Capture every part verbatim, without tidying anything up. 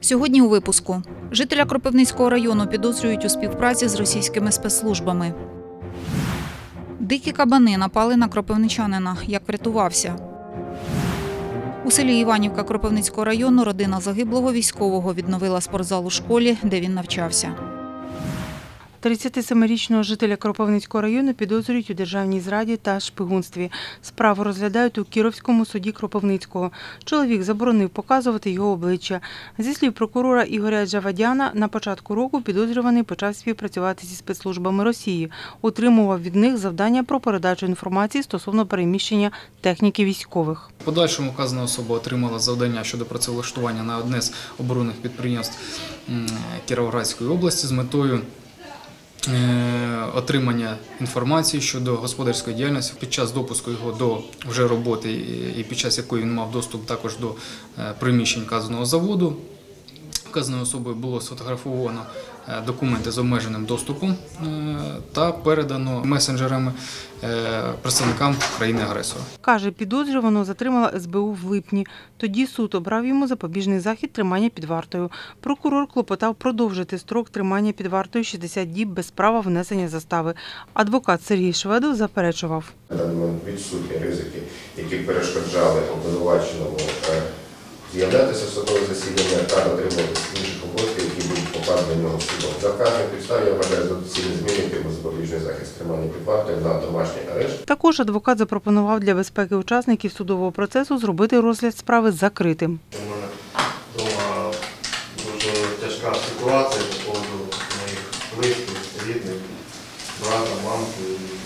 Сьогодні у випуску. Жителя Кропивницького району підозрюють у співпраці з російськими спецслужбами. Дикі кабани напали на кропивничанина. Як врятувався? У селі Іванівка Кропивницького району родина загиблого військового відновила спортзал у школі, де він навчався. тридцятисемирічного жителя Кропивницького району підозрюють у державній зраді та шпигунстві. Справу розглядають у Кіровському суді Кропивницького. Чоловік заборонив показувати його обличчя. Зі слів прокурора Ігоря Джавадяна, на початку року підозрюваний почав співпрацювати зі спецслужбами Росії. Отримував від них завдання про передачу інформації стосовно переміщення техніки військових. В подальшому вказана особа отримала завдання щодо працевлаштування на одне з оборонних підприємств Кіровоградської області з метою отримання інформації щодо господарської діяльності під час допуску його до вже роботи і під час якої він мав доступ також до приміщень вказаного заводу. Вказаною особою було сфотографовано документи з обмеженим доступом та передано месенджерами представникам країни-агресора. Каже, підозрюваного затримала ес бе у в липні. Тоді суд обрав йому запобіжний захід тримання під вартою. Прокурор клопотав продовжити строк тримання під вартою шістдесят діб без права внесення застави. Адвокат Сергій Шведов заперечував. Відсутні ризики, які перешкоджали обвинуваченому з'являтися в судове засідання та дотримуватися інших обов'язків, які будуть покладені на нього судом. За вказаних підстав я вважаю за доцільне змінити йому запобіжний захист тримання під вартою на домашній арешт. Також адвокат запропонував для безпеки учасників судового процесу зробити розгляд справи закритим. У мене вдома дуже тяжка ситуація по поводу моїх близьких, рідних, брата, мамки.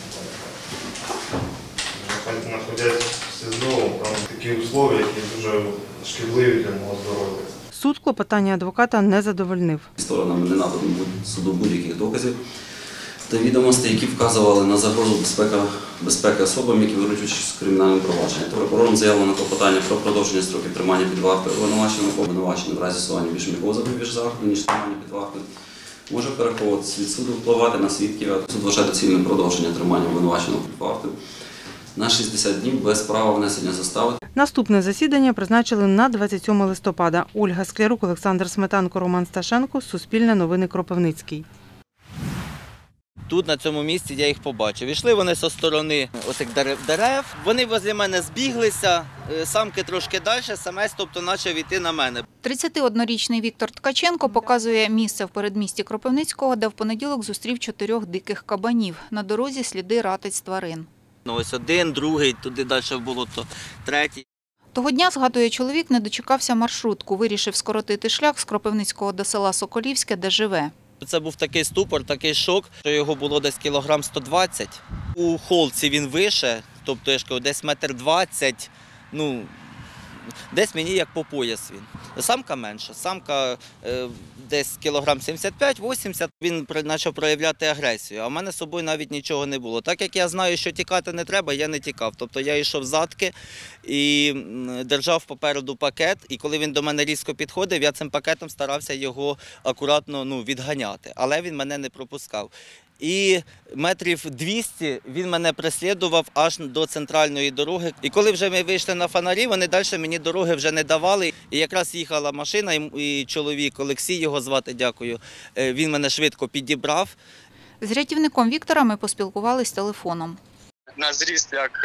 Знаходясь в СІЗО, там такі умови, які дуже шкідливі для мого здоров'я. Суд клопотання адвоката не задовольнив. Сторонам не надано суду будь-яких доказів та відомостей, які вказували на загрозу безпеки, безпеки особам, які беруть участь у кримінальному провадженні. Прокурором заявлено клопотання про продовження строків тримання під вартою обвинуваченого. Обвинувачений в разі застосування більш м'якого запобіжного заходу, ніж тримання під вартою, може переховуватися від суду, впливати на свідків. Суд вважає доцільним продовження тримання обвинуваченого під вартою на шістдесят днів без права внесення застави. Наступне засідання призначили на двадцять сьоме листопада. Ольга Склярук, Олександр Сметанко, Роман Сташенко. Суспільне новини, Кропивницький. Тут, на цьому місці, я їх побачив. Ішли вони зі сторони оцих дерев. Вони возле мене збіглися, самки трошки далі, самець, тобто, почав йти на мене. тридцятиоднорічний Віктор Ткаченко показує місце в передмісті Кропивницького, де в понеділок зустрів чотирьох диких кабанів. На дорозі сліди ратиць тварин. Ну, ось один, другий, туди далі було то третій. Того дня, згадує чоловік, не дочекався маршрутку. Вирішив скоротити шлях з Кропивницького до села Соколівське, де живе. Це був такий ступор, такий шок, що його було десь кілограм сто двадцять. У холці він вище, тобто я ж кажу, десь метр двадцять, ну, десь мені як по пояс він. Самка менша, самка е, десь кілограм сімдесят п'ять - вісімдесят. Він почав проявляти агресію, а в мене з собою навіть нічого не було. Так як я знаю, що тікати не треба, я не тікав. Тобто я йшов задки і держав попереду пакет, і коли він до мене різко підходив, я цим пакетом старався його акуратно ну, відганяти, але він мене не пропускав. І метрів двісті він мене переслідував аж до центральної дороги. І коли вже ми вийшли на фонарі, вони далі мені дороги вже не давали. І якраз їхала машина, і чоловік, Олексій його звати, дякую, він мене швидко підібрав. З рятівником Віктора ми поспілкувались телефоном. На зріст як,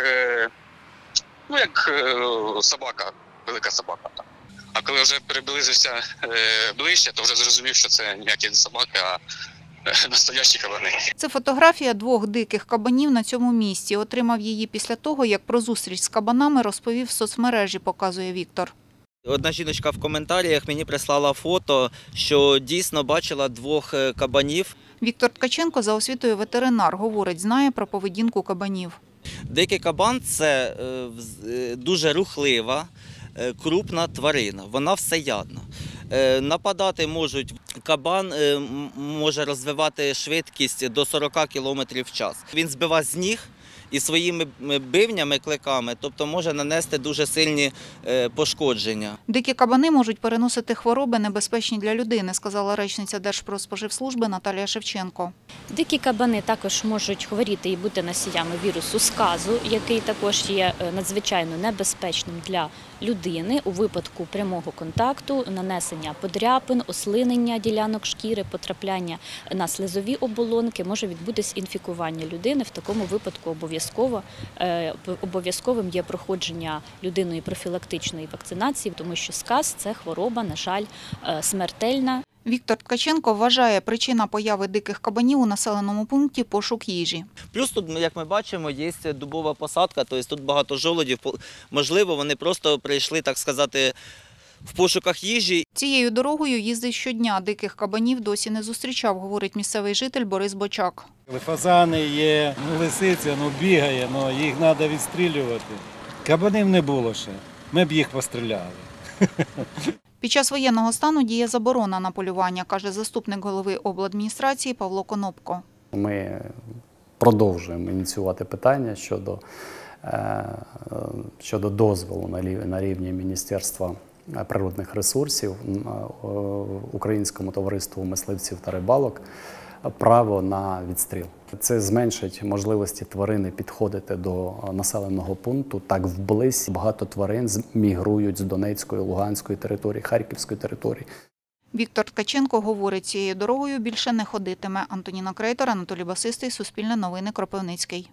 ну, як собака, велика собака. А коли вже приблизився ближче, то вже зрозумів, що це ніякі не собаки, а настоящі кабани. Це фотографія двох диких кабанів на цьому місці. Отримав її після того, як про зустріч з кабанами розповів в соцмережі, показує Віктор. Одна жіночка в коментарях мені прислала фото, що дійсно бачила двох кабанів. Віктор Ткаченко за освітою ветеринар, говорить, знає про поведінку кабанів. Дикий кабан – це дуже рухлива, крупна тварина, вона всеядна. Нападати можуть, кабан може розвивати швидкість до сорока кілометрів в час. Він збиває з ніг і своїми бивнями, кликами, тобто може нанести дуже сильні пошкодження. Дикі кабани можуть переносити хвороби, небезпечні для людини, сказала речниця Держпродспоживслужби Наталія Шевченко. Дикі кабани також можуть хворіти і бути носіями вірусу сказу, який також є надзвичайно небезпечним для людини у випадку прямого контакту, нанесення подряпин, ослинення ділянок шкіри, потрапляння на слизові оболонки, може відбутись інфікування людини. В такому випадку обов'язково обов'язковим є проходження людиною профілактичної вакцинації, тому що сказ – це хвороба, на жаль, смертельна. Віктор Ткаченко вважає, причина появи диких кабанів у населеному пункті – пошук їжі. Плюс тут, як ми бачимо, є дубова посадка, тобто тут багато жолудів. Можливо, вони просто прийшли, так сказати, в пошуках їжі. Цією дорогою їздить щодня. Диких кабанів досі не зустрічав, говорить місцевий житель Борис Бочак. Фазани є, ну, лисиця, ну, бігає, ну, їх треба відстрілювати. Кабанів не було ще, ми б їх постріляли. Під час воєнного стану діє заборона на полювання, каже заступник голови обладміністрації Павло Конопко. Ми продовжуємо ініціювати питання щодо, щодо дозволу на рівні Міністерства природних ресурсів Українському товариству мисливців та рибалок право на відстріл. Це зменшить можливості тварини підходити до населеного пункту так вблизь. Багато тварин мігрують з Донецької, Луганської території, Харківської території. Віктор Ткаченко говорить, цією дорогою більше не ходитиме. Антоніна Крейтор, Анатолій Басистий, Суспільне новини, Кропивницький.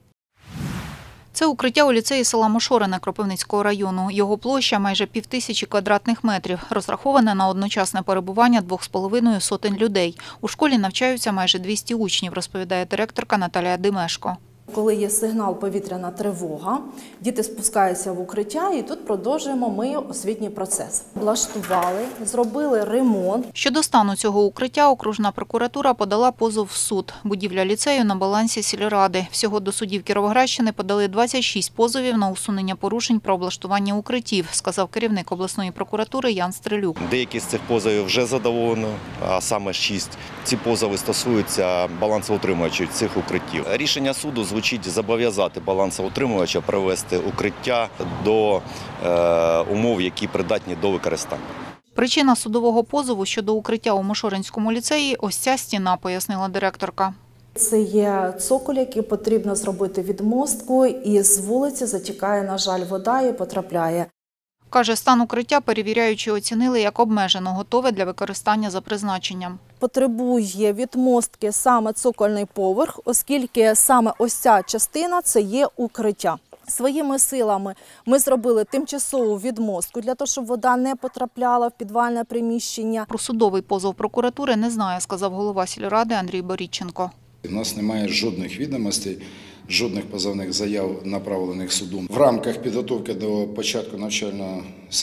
Це укриття у ліцеї села Мошорине Кропивницького району. Його площа майже півтисячі квадратних метрів. Розраховане на одночасне перебування двох з половиною сотень людей. У школі навчаються майже двісті учнів, розповідає директорка Наталія Димешко. Коли є сигнал повітряна тривога, діти спускаються в укриття і тут продовжуємо ми освітній процес. Облаштували, зробили ремонт. Щодо стану цього укриття, окружна прокуратура подала позов в суд. Будівля ліцею на балансі сільради. Всього до судів Кіровоградщини подали двадцять шість позовів на усунення порушень про облаштування укриттів, сказав керівник обласної прокуратури Ян Стрелюк. Деякі з цих позовів вже задоволено, а саме шість. Ці позови стосуються балансоутримувачів цих укриттів. Рішення суду звучить зобов'язати балансоутримувача привести укриття до е, умов, які придатні до використання. Причина судового позову щодо укриття у Мошоринському ліцеї – ось ця стіна, пояснила директорка. Це є цоколь, який потрібно зробити відмостку, і з вулиці затікає, на жаль, вода і потрапляє. Каже, стан укриття перевіряючи оцінили як обмежено готове для використання за призначенням. Потребує відмостки саме цокольний поверх, оскільки саме ось ця частина – це є укриття. Своїми силами ми зробили тимчасову відмостку для того, щоб вода не потрапляла в підвальне приміщення. Про судовий позов прокуратури не знає, сказав голова сільради Андрій Борідченко. У нас немає жодних відомостей, жодних позовних заяв, направлених судом. В рамках підготовки до початку навчального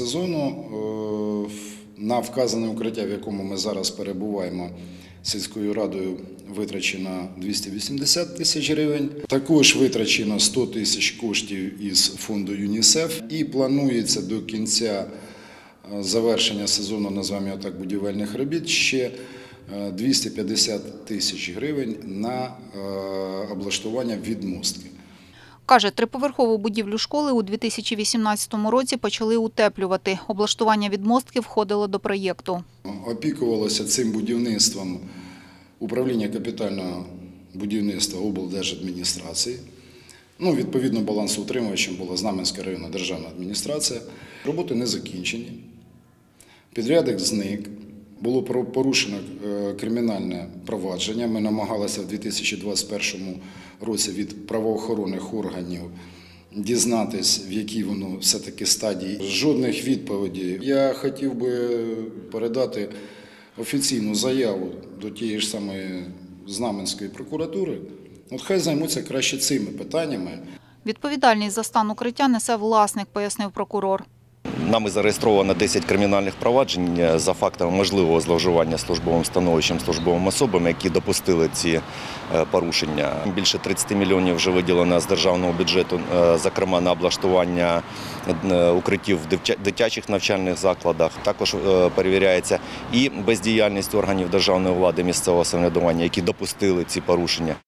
сезону на вказане укриття, в якому ми зараз перебуваємо, сільською радою витрачено двісті вісімдесят тисяч гривень. Також витрачено сто тисяч коштів із фонду ЮНІСЕФ. І планується до кінця завершення сезону, називаємо його так, будівельних робіт, ще двісті п'ятдесят тисяч гривень на облаштування відмостки. Каже, триповерхову будівлю школи у дві тисячі вісімнадцятому році почали утеплювати. Облаштування відмостки входило до проєкту. Опікувалося цим будівництвом управління капітального будівництва облдержадміністрації. Ну, відповідно, балансоутримувачем була Знам'янська районна державна адміністрація. Роботи не закінчені. Підрядник зник. Було порушено кримінальне провадження. Ми намагалися в дві тисячі двадцять першому році від правоохоронних органів дізнатись, в якій воно все-таки стадії. Жодних відповідей. Я хотів би передати офіційну заяву до тієї ж самої Знам'янської прокуратури. От хай займуться краще цими питаннями. Відповідальність за стан укриття несе власник, пояснив прокурор. Нами зареєстровано десять кримінальних проваджень за фактами можливого зловживання службовим становищем службовими особами, які допустили ці порушення. Більше тридцять мільйонів вже виділено з державного бюджету, зокрема на облаштування укриттів в дитячих навчальних закладах. Також перевіряється і бездіяльність органів державної влади, місцевого самоврядування, які допустили ці порушення.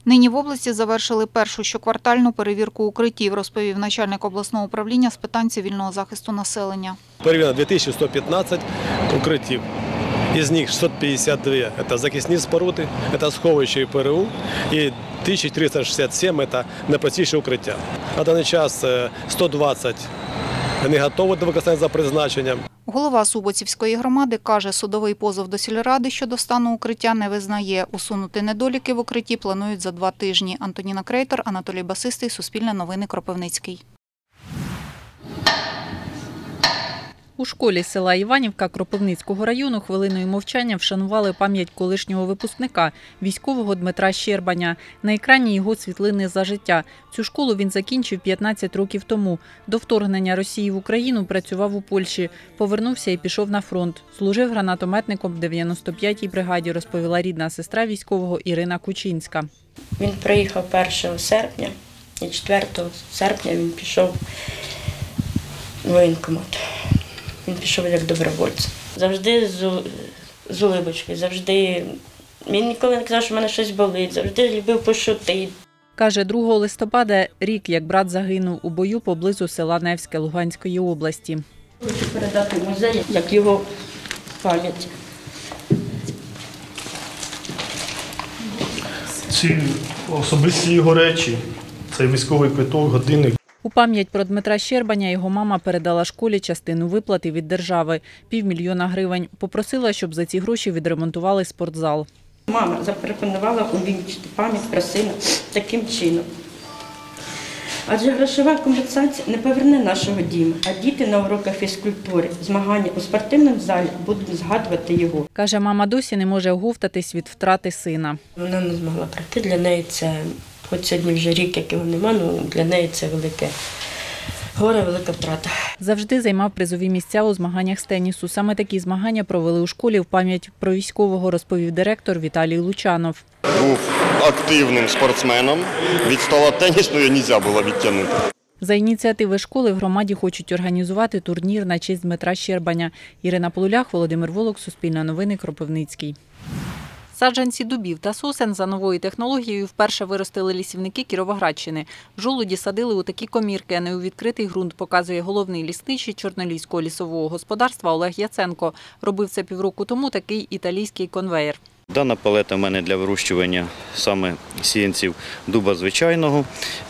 Нині в області завершили першу щоквартальну перевірку укриттів, розповів начальник обласного управління з питань цивільного захисту населення. Перевірено дві тисячі сто п'ятнадцять укриттів. Із них шістсот п'ятдесят два – це захисні споруди, це сховища і ПРУ, і тисяча триста шістдесят сім – це найпростіші укриття. На даний час сто двадцять не готові до використання за призначенням. Голова Суботівської громади каже, судовий позов до сільради щодо стану укриття не визнає. Усунути недоліки в укритті планують за два тижні. Антоніна Крейтор, Анатолій Басистий, Суспільне новини, Кропивницький. У школі села Іванівка Кропивницького району хвилиною мовчання вшанували пам'ять колишнього випускника, військового Дмитра Щербаня. На екрані його світлини за життя. Цю школу він закінчив п'ятнадцять років тому. До вторгнення Росії в Україну працював у Польщі. Повернувся і пішов на фронт. Служив гранатометником в дев'яносто п'ятій бригаді, розповіла рідна сестра військового Ірина Кучинська. Він приїхав першого серпня і четвертого серпня він пішов в воєнкомат. Він пішов як добровольець. Завжди з, з улибочкою, завжди. Він ніколи не казав, що в мене щось болить, завжди любив пошутити. Каже, другого листопада рік, як брат загинув у бою поблизу села Невське Луганської області. Хочу передати в музей, як його пам'ять. Ці особисті його речі, цей військовий квиток, годинник. У пам'ять про Дмитра Щербаня його мама передала школі частину виплати від держави – півмільйона гривень. Попросила, щоб за ці гроші відремонтували спортзал. Мама запропонувала увінчити пам'ять про сина таким чином. Адже грошова компенсація не поверне нашого діма, а діти на уроках фізкультури, змагання у спортивному залі будуть згадувати його. Каже, мама досі не може оговтатись від втрати сина. Вона не змогла пройти, для неї це... Хоч сьогодні вже рік, як його нема, ну для неї це велике горе, велика втрата. Завжди займав призові місця у змаганнях з тенісу. Саме такі змагання провели у школі в пам'ять про військового, розповів директор Віталій Лучанов. Був активним спортсменом, від стола тенісної не можна було відтягнути. За ініціативи школи в громаді хочуть організувати турнір на честь Дмитра Щербаня. Ірина Полулях, Володимир Волок, Суспільне новини, Кропивницький. Саджанці дубів та сосен за новою технологією вперше виростили лісівники Кіровоградщини. Жолуді садили у такі комірки, а не у відкритий ґрунт, показує головний лісничий Чорноліського лісового господарства Олег Яценко. Робив це півроку тому такий італійський конвеєр. Дана палета в мене для вирощування саме сіянців дуба звичайного.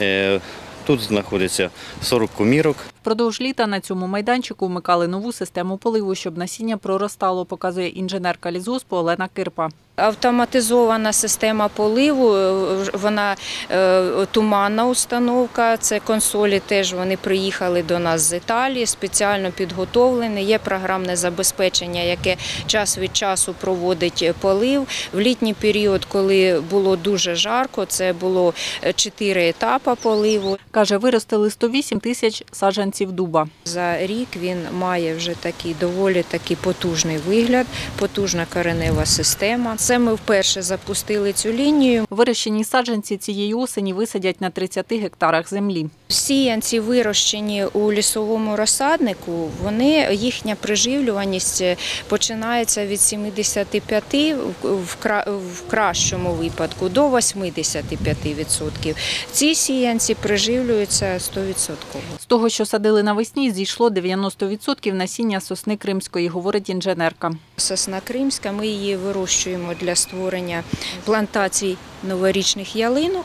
Тут знаходиться сорок комірок. Впродовж літа на цьому майданчику вмикали нову систему поливу, щоб насіння проростало, показує інженерка лісгоспу Олена Кирпа. Автоматизована система поливу, вона е, туманна установка, це консолі теж вони приїхали до нас з Італії, спеціально підготовлені. Є програмне забезпечення, яке час від часу проводить полив. В літній період, коли було дуже жарко, це було чотири етапи поливу. Каже, виростили сто вісім тисяч саджанців дуба. За рік він має вже такий доволі такий потужний вигляд, потужна коренева система. Це ми вперше запустили цю лінію. Вирощені саджанці цієї осені висадять на тридцяти гектарах землі. Сіянці, вирощені у лісовому розсаднику, вони, їхня приживлюваність починається від сімдесят п'ять в кращому випадку до вісімдесят п'ять відсотків. Ці сіянці приживлюються сто відсотків. З того, що садили навесні, зійшло дев'яносто відсотків насіння сосни кримської, говорить інженерка. Сосна кримська, ми її вирощуємо для створення плантацій новорічних ялинок.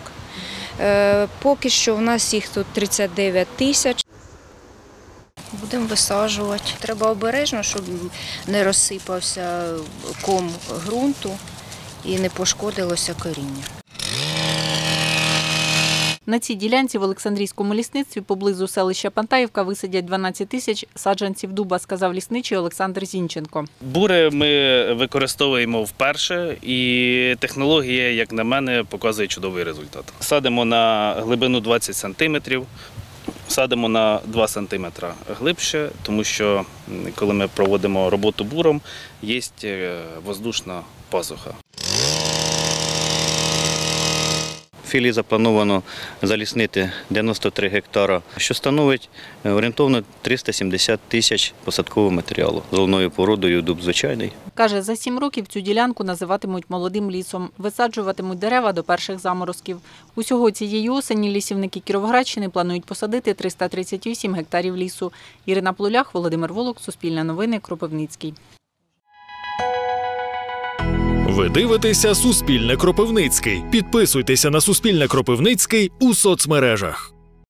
Поки що в нас їх тут тридцять дев'ять тисяч. Будемо висаджувати. Треба обережно, щоб не розсипався ком ґрунту і не пошкодилося коріння. На цій ділянці в Олександрійському лісництві поблизу селища Пантаївка висадять дванадцять тисяч саджанців дуба, сказав лісничий Олександр Зінченко. Бури ми використовуємо вперше і технологія, як на мене, показує чудовий результат. Садимо на глибину двадцять сантиметрів, садимо на два сантиметри глибше, тому що коли ми проводимо роботу буром, є воздушна пазуха. філії заплановано заліснити дев'яносто три гектара, що становить орієнтовно триста сімдесят тисяч посадкового матеріалу з головною породою дуб звичайний. Каже, за сім років цю ділянку називатимуть молодим лісом, висаджуватимуть дерева до перших заморозків. Усього цієї осені лісівники Кіровоградщини планують посадити триста тридцять вісім гектарів лісу. Ірина Плулях, Володимир Волок, Суспільне новини, Кропивницький. Ви дивитеся «Суспільне Кропивницький». Підписуйтеся на «Суспільне Кропивницький» у соцмережах.